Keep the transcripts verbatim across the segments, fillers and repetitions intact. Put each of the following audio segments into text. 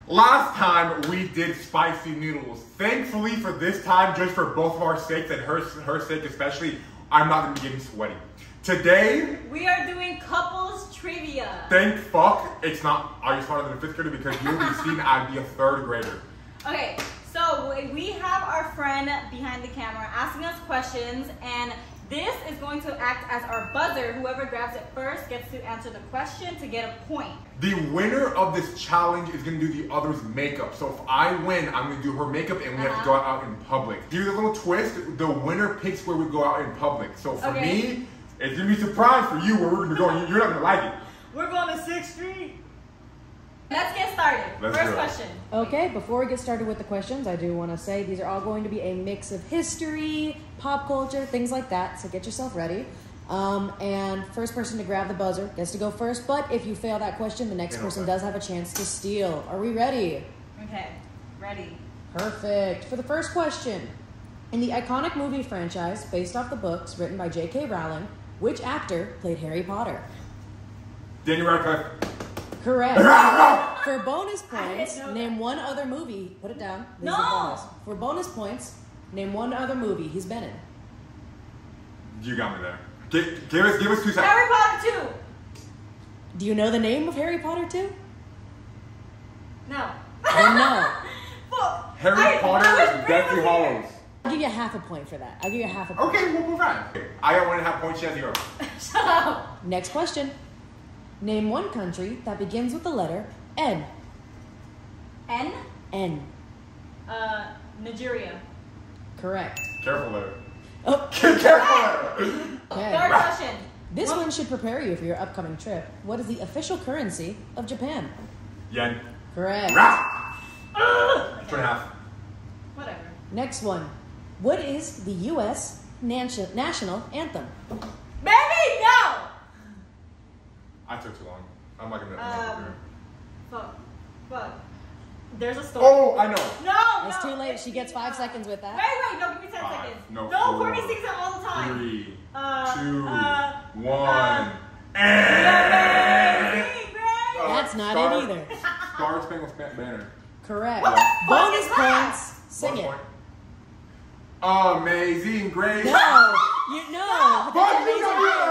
Last time we did spicy noodles. Thankfully for this time, just for both of our sakes and her, her sake especially, I'm not gonna be getting sweaty. Today, we are doing couples trivia. Thank fuck it's not Are You Smarter Than a Fifth Grader, because you'll be seen I'd be a third grader. Okay, so we have our friend behind the camera asking us questions, and this is going to act as our buzzer. Whoever grabs it first gets to answer the question to get a point. The winner of this challenge is going to do the other's makeup. So if I win, I'm going to do her makeup and we uh-huh. have to go out in public. Here's a little twist. The winner picks where we go out in public. So for okay. me, it's going to be a surprise for you where we're going to go. You're not going to like it. We're going to sixth Street. Let's get started. Let's First question. Okay, before we get started with the questions, I do want to say these are all going to be a mix of history, pop culture, things like that. So get yourself ready. Um, and first person to grab the buzzer gets to go first. But if you fail that question, the next yeah, person okay. does have a chance to steal. Are we ready? Okay, ready. Perfect. For the first question, in the iconic movie franchise based off the books written by J K Rowling, which actor played Harry Potter? Daniel Radcliffe. Correct. For bonus points, name one other movie. Put it down. This no. is a bonus. For bonus points, name one other movie he's been in. You got me there. Give, give us, give us two seconds. Harry Potter two. Do you know the name of Harry Potter two? No. Or no. Well, Harry I, Potter and Deathly Hallows. I'll give you a half a point for that. I'll give you a half a point. Okay, we'll move on. I got one and a half points. She has zero. Shut up. Next question. Name one country that begins with the letter N. N? N. Uh, Nigeria. Correct. Careful there. Oh. Careful. Okay. Third question. This what? one should prepare you for your upcoming trip. What is the official currency of Japan? Yen. Correct. Uh, Two and a half. Whatever. Next one. What is the U S nation national anthem? Baby, no! I took too long. I'm not gonna. Um, fuck. Fuck. There's a story. Oh, I know. No, It's no. too late. She gets five seconds with that. Wait, wait, no, give me ten Five, seconds. no, no four, Courtney sings it all the time. Three, uh, two, uh, one, uh, and... Uh, That's not Star, it either. Star Spangled Banner. Correct. What the fuck Bonus is that? points. Sing One it. point. Amazing Grace. No, you know. Fuck you,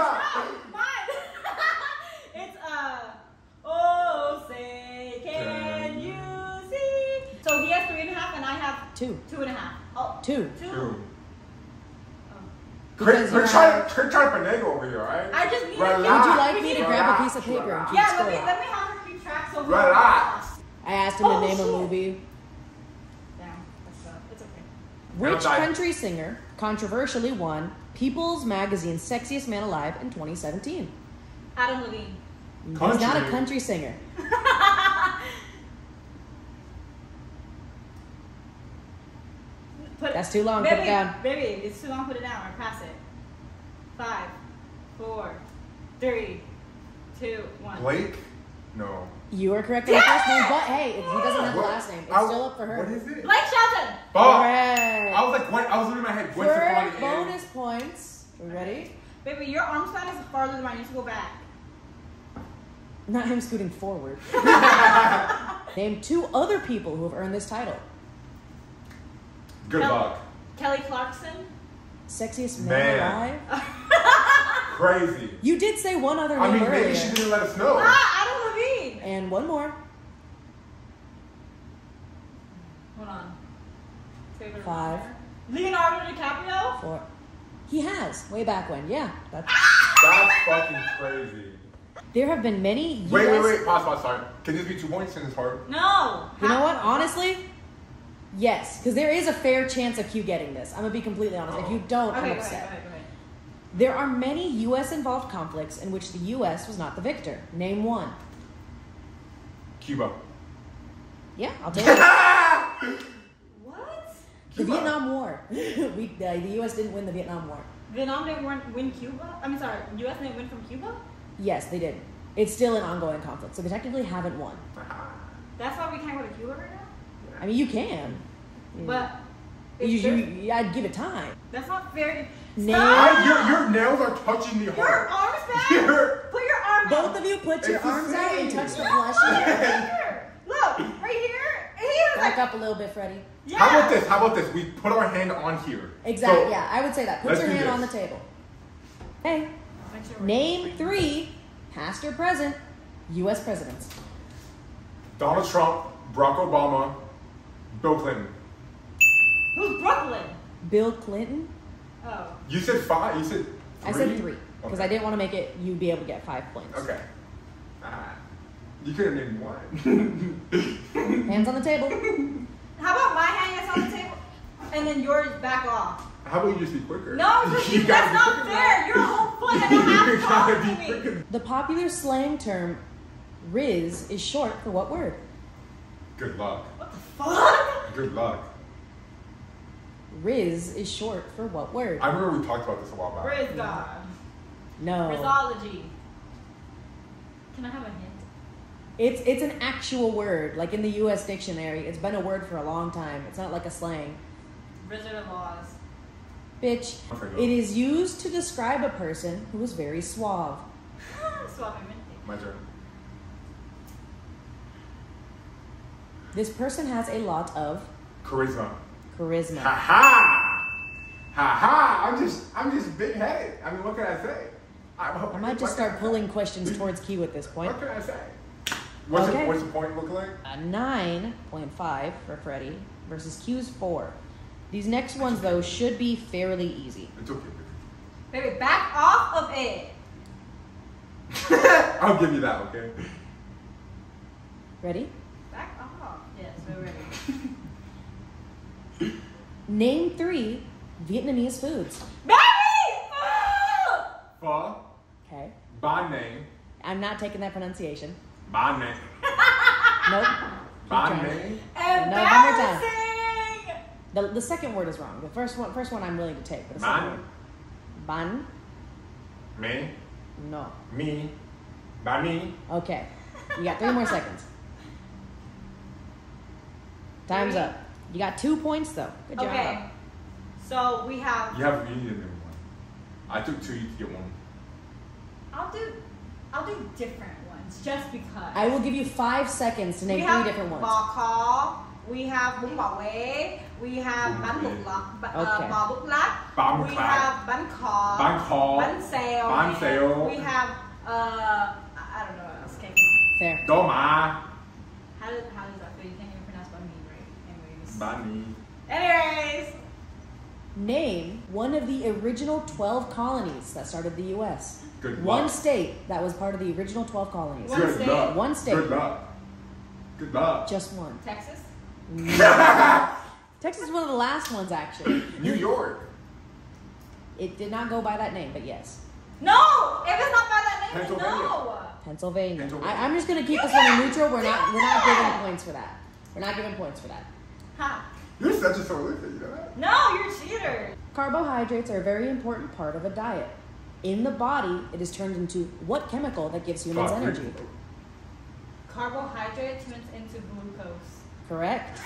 It's uh oh say can you see? So he has three and a half and I have Two. two and a half. Oh, Two. two. Two. Because We're you're trying, out. we're trying to finagle over here, alright? I just need Relax. to Would you like we me need to to grab a piece of paper and Relax. keep Yeah, score? let me let me have her keep track so we Relax. I asked him Oh, to name shit. a movie. Damn, that's uh, it's okay. Which die. country singer controversially won People's Magazine's Sexiest Man Alive in twenty seventeen? Adam Levine. He's Country. not a country singer. Put That's too long. Baby, Put it down. Baby, it's too long. Put it down or pass it. Five, four, three, two, one. Blake? No. You are correct on the first name, but hey, if he doesn't have the What? last name, it's I- still up for her. What is it? Blake Shelton. Oh, Correct. I was like, Gwen, I was in my head. Gwen For Stefani bonus points. We ready? Baby, your arm span is farther than mine. You need to go back. Not him scooting forward. Name two other people who have earned this title. Good Kel- luck. Kelly Clarkson. Sexiest man, Man. alive. Crazy. You did say one other name I mean, earlier. maybe she didn't let us know. Ah, Adam Levine. And one more. Hold on. Favorite Five. writer. Leonardo DiCaprio. Four. He has way back when. Yeah. That's. That's fucking crazy. There have been many U S Wait, wait, wait. Pause, pause, sorry. Can this be two points in this part? No. You know what? Honestly, yes, because there is a fair chance of you getting this. I'm gonna be completely honest. If you don't, Okay, I'm go ahead, upset. go ahead, go ahead. There are many U S involved conflicts in which the U S was not the victor. Name one. Cuba. Yeah, I'll take it. What? The Cuba. Vietnam War. we, uh, the U S didn't win the Vietnam War. Vietnam didn't win- win Cuba? I mean, sorry, U S didn't win from Cuba? Yes, they did. It's still an ongoing conflict, so they technically haven't won. That's why we can't go to Cuba right now? I mean, you can. But You, if you, there's- I'd give it time. that's not fair. Name- Stop! Your, your nails are touching the Your heart. arms back! Your- Put your arm Both out. of you put your It's the arms out and same. touch the No, flesh. right here. Look, right here back up a little bit, Freddie. Yeah. How about this? How about this? We put our hand on here. Exactly. So, yeah, I would say that. Put let's your do hand this. on the table. Okay. Make sure we're- Name three, past or present, U S presidents. Donald Trump, Barack Obama, Bill Clinton. Who's Brooklyn? Bill Clinton. Oh. You said five. You said three? I said three because Okay. I didn't want to make it you be able to get five points. Okay. Ah. You could have named one. Hands on the table. How about my hand is on the table and then yours back off? How about you just be quicker? No, just, You that's gotta be not quicker fair. now. You're a whole foot and a half You taller gotta be than me. quicker. The popular slang term Riz is short for what word? Good luck. What the fuck? Good luck. Riz is short for what word? I remember we talked about this a while back. Riz God. No. Rizology. Can I have a hint? It's it's an actual word. Like in the U S dictionary, it's been a word for a long time. It's not like a slang. Wizard of Oz. Bitch, Okay, it is used to describe a person who is very suave. Suavemente. My turn. This person has a lot of Charisma. charisma. Ha ha! Ha ha! I'm just, I'm just big headed. I mean, what can I say? I, what, I might just what start can I pulling say? questions towards Q at this point. What can I say? What's, Okay. the, what's the point look like? A nine point five for Freddie versus Q's four. These next ones, though, should be fairly easy. It's okay. Baby, back off of it. I'll give you that, okay? Ready? Back off. Yes, we're ready. Name three Vietnamese foods. Baby! Ah! Pho, Okay. ban name, I'm not taking that pronunciation. ban name, Nope. Keep ban trying. name. Embarrassing! The, the second word is wrong. The first one, first one I'm willing to take. But the second Man, one. Ban? me, No. me, ban me. Okay. You got three more seconds. Time's Three. up. You got two points, though. Good job. Okay. So we have. You have, you need to name one. I took two, you get one. I'll do. I'll do different ones just because. I will give you five seconds to name we three have different ones. Bacall, we have Bumbawe, we have Bumbawe. Ban Buklak, ba- Okay. uh, Ba Buklak, Ban we Buklak. have Ban Kho, Ban Kho. Ban Seo, Ban Seo. we have uh, I don't know what else came from. Fair. Doma, How does how does that feel? You can't even pronounce Ban Mi, right? Anyways. ban me. Anyways. Name one of the original twelve colonies that started the U S Good One luck. state that was part of the original twelve colonies. One Good state. luck. One state. Good luck. Good luck. Just one. Texas. Texas is one of the last ones, actually. New York. It did not go by that name, but yes. No, if it's not by that name, then Pennsylvania. no. Pennsylvania. Pennsylvania. I, I'm just gonna keep You this one in can't neutral. We're not do we're not that. giving points for that. We're not giving points for that. Ha. You're such a prolific, you know that? No, you're a cheater. Carbohydrates are a very important part of a diet. In the body, it is turned into what chemical that gives humans Fuck, energy? you're- Carbohydrate turns into glucose. Correct.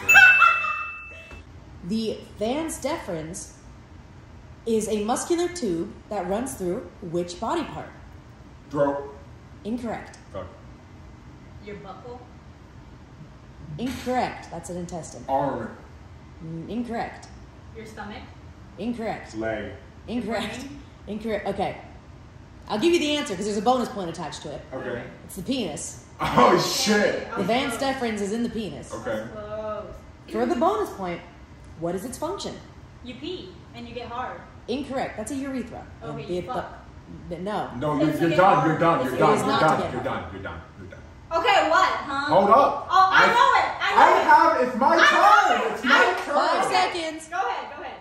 The Vas deferens is a muscular tube that runs through which body part? Throat. Incorrect. Fuck. Your buckle. Incorrect. That's an intestine. Arm. Mm, Incorrect. Your stomach. Incorrect. Leg. Incorrect. brain? Incorrect. Okay. I'll give you the answer because there's a bonus point attached to it. Okay. It's the penis. Oh shit. I The was Vas close. deferens is in the penis. Okay. Close. For the bonus point, what is its function? You pee and you get hard. Incorrect. That's a urethra. Okay, And you the- fuck. the- no. No, It's you're, to you're get done. hard. You're done. It's You're to done. get You're hard. done. Not to You're get done. You're done. You're done. Okay, what, huh? Hold up. Oh, I, I- know it. I know I it. have. It's my I know turn. it. It's my I- turn. Five Okay. seconds. Go ahead. Go ahead.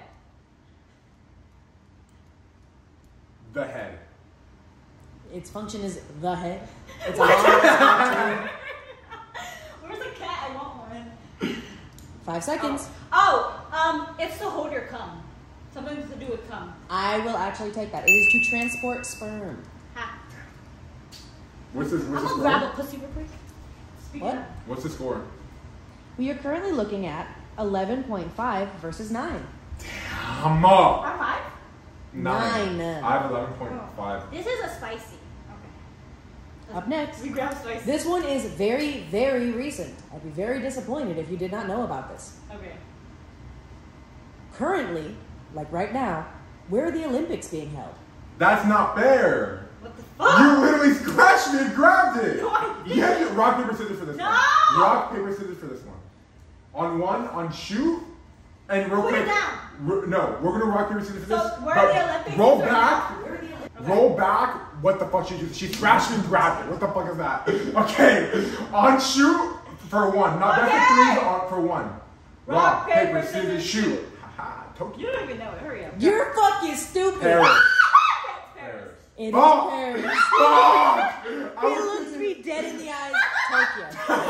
The head. Its function is the head. It's a long term. Where's the cat? I want one. Five seconds. Oh, um, it's to hold your cum. Something to do with cum. I will actually take that. It is to transport sperm. Ha. What's this? I'm What's the gonna grab a score? pussy real quick. Speaking What? of. What's the score? We are currently looking at eleven point five versus nine. Come up. I'm five. Nine. I have eleven point five. This is a spicy. Okay. Up next. We grab spices. This one is very, very recent. I'd be very disappointed if you did not know about this. Okay. Currently, like right now, where are the Olympics being held? That's not fair. What the fuck? You literally scratched me and grabbed it. No, I didn't. You have to rock, paper, scissors for this No! one. Rock, paper, scissors for this one. On one, on shoot, and real Put it quick. down. ro- No, we're gonna rock, paper, scissors for So, this. where but are the Olympics? Roll Where back. are the Olympics? Okay. Roll back. What the fuck she just? She scratched me and grabbed it. What the fuck is that? Okay. On shoot for one. Not Okay. that's the threes on for one. Rock, paper, scissors, shoot. Haha. Tokyo. You don't even know it. Hurry up. You're fucking stupid. Paris. Paris. It is Oh! Paris. Fuck! He looks me dead in the eyes. Tokyo.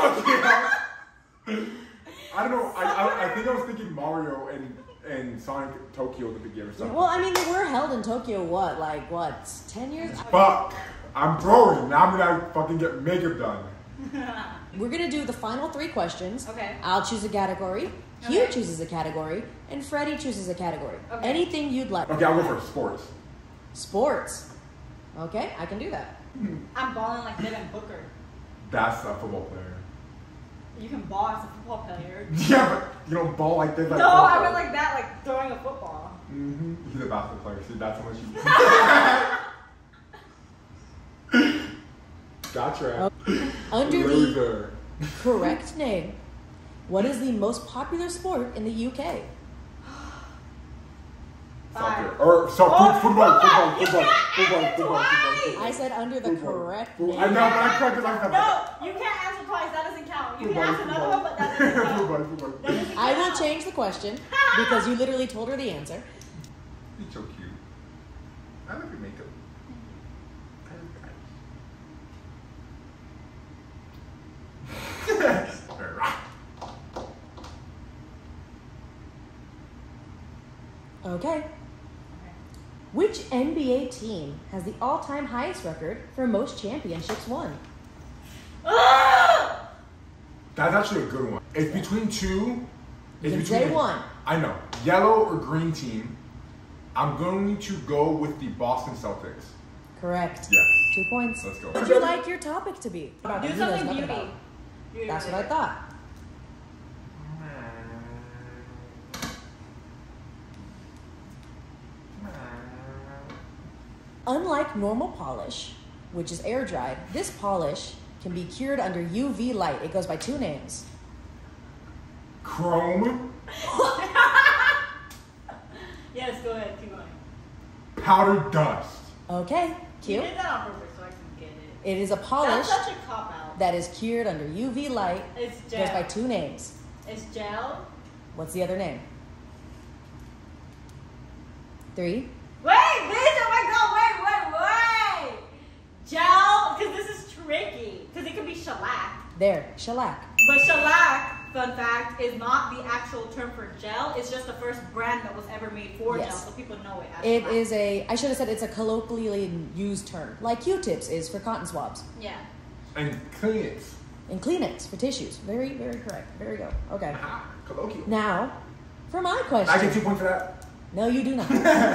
I don't know. I, I I think I was thinking Mario and and Sonic Tokyo at the beginning or something. Well, I mean, they were held in Tokyo, what, like, what, ten years? Fuck. I'm throwing. Now I'm gonna fucking get makeup done. We're going to do the final three questions. Okay. I'll choose a category. Hugh Okay. chooses a category. And Freddie chooses a category. Okay. Anything you'd like. Okay, I'll go for sports. Sports. Okay, I can do that. I'm balling like Devin Booker. That's a football player. You can ball as a football player. Yeah, but you don't ball like this. Like No, I went like that, like throwing a football. Mm-hmm. He's a basketball player. See, that's how much you. Gotcha. Under the Loser. correct name, what is the most popular sport in the U K? Soccer. Five. Or so, Oh, football, football, you football, can't football, answer football, twice. football, football. I said under the Football. correct Football. name. I know, but I corrected myself. No, you can't answer twice. That doesn't count. You can Football, ask another football. one, but that doesn't count. Football, football. That doesn't I will count. change the question because you literally told her the answer. You're so cute. I like your makeup. Okay. Which N B A team has the all-time highest record for most championships won? Ah! That's actually a good one. It's between two. You It's can between say one. I know. Yellow or green team. I'm going to go with the Boston Celtics. Correct. Yes. Two points. Let's go. What would you like your topic to be? Do He knows something nothing beauty. about. Beauty That's what I related. thought. Unlike normal polish, which is air dried, this polish can be cured under U V light. It goes by two names. Chrome, Yes, go ahead. Keep going. powder dust. Okay, You cute. did that on purpose so I can get it. It is a polish That's such a cop out. that is cured under U V light. It's Goes gel. by two names. It's gel. What's the other name? Three. Wait, bitch! Oh my god! Wait, wait, wait! Gel, because this is tricky. Because it could be shellac. There, shellac. But shellac, fun fact, is not the actual term for gel. It's just the first brand that was ever made for Yes. gel, so people know it as It shellac. is a, I should have said it's a colloquially used term, like Q-tips is for cotton swabs, Yeah. And Kleenex. and Kleenex for tissues. Very, very correct. There we go. Okay. Aha, colloquial. Now, for my I question. get two points for that. No, you do not.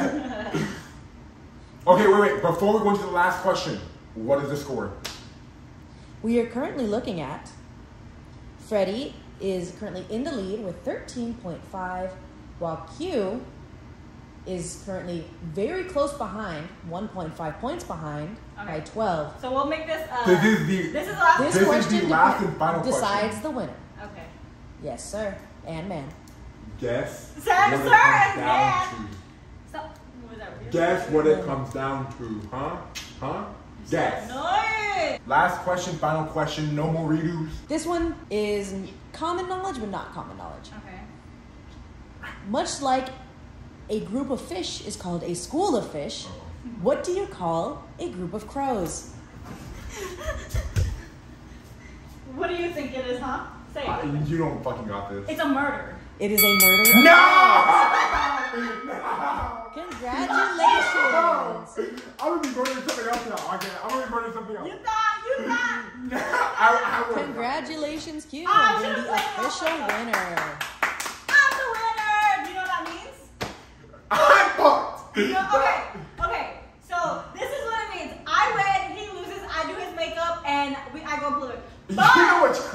Okay, wait, wait. Before we go into the last question, what is the score? We are currently looking at Freddie is currently in the lead with thirteen point five, while Q is currently very close behind, one point five points behind by Okay. twelve. So we'll make this. Uh, This is the- This is the last. This, This is question the last depe- and final decides question. the winner. Okay. Yes, sir, and man. Guess Sir, what it sir, comes and down So, what was that? to. Guess what it comes down to, huh? Huh? Guess. Nice. Last question, final question. No more redos. This one is common knowledge, but not common knowledge. Okay. Much like a group of fish is called a school of fish, what do you call a group of crows? What do you think it is, huh? Say it. Uh, you don't fucking got this. It's a murder. It is a murder. No! Congratulations! I'm gonna be going to something else now. Okay, I'm gonna be going to something else. You thought, you thought. I, I will. Congratulations, Q, I on being should've the played it official off. winner. I'm the winner. Do you know what that means? I fucked. No, okay, okay. So this is what it means. I win, he loses, I do his makeup,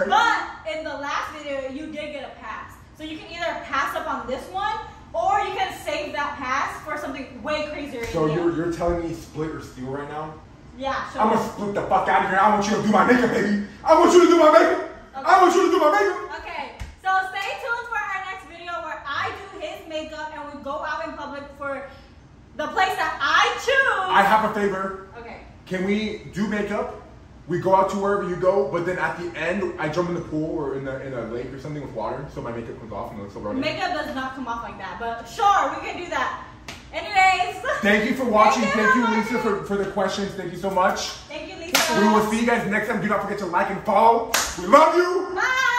Okay. But in the last video, you did get a pass. So you can either pass up on this one, or you can save that pass for something way crazier. So you're, you're telling me split or steal right now? Yeah, sure. I'm gonna split the fuck out of here. I want you to do my makeup, baby. I want you to do my makeup. Okay. I want you to do my makeup. Okay, so stay tuned for our next video where I do his makeup and we go out in public for the place that I choose. I have a favor. Okay. Can we do makeup? We go out to wherever you go, but then at the end, I jump in the pool or in the in a lake or something with water, so my makeup comes off and it looks so runny. Makeup does not come off like that, but sure, we can do that. Anyways. Thank you for watching. Thank you, Thank you, Lisa, for, for the questions. Thank you so much. Thank you, Lisa. We will see you guys next time. Do not forget to like and follow. We love you. Bye.